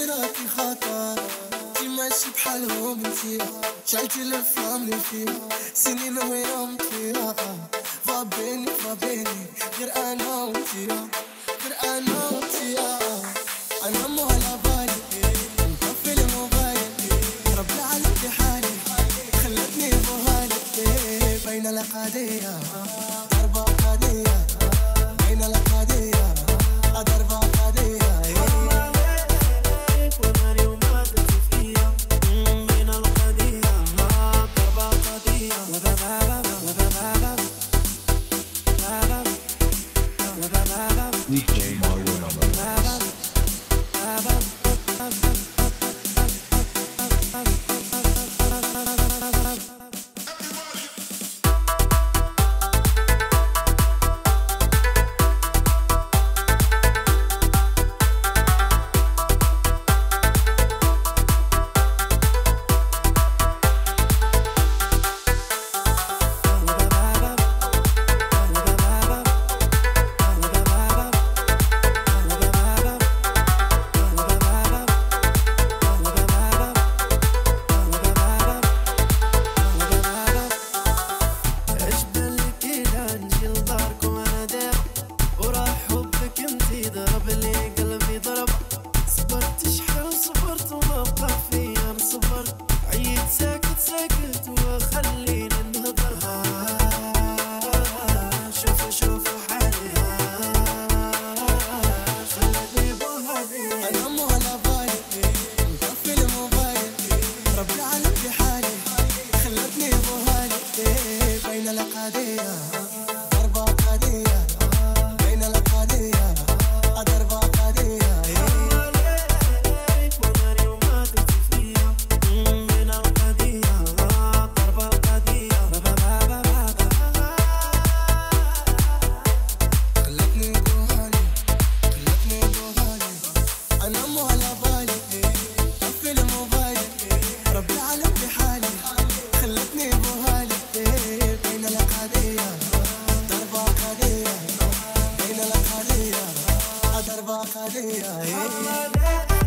راكي خطر كي ماشي بحالهم انتيا شعلتي الافلام اللي فيها سنين ويوم فيها فابيني غير انا وانتيا انا مو على بالي مطفي الموبايل ربي على حالي خلتني بوهالي بين القضية ضربة قضية بين القضية ضربة قضية DJ Marwan on the ضربة قضية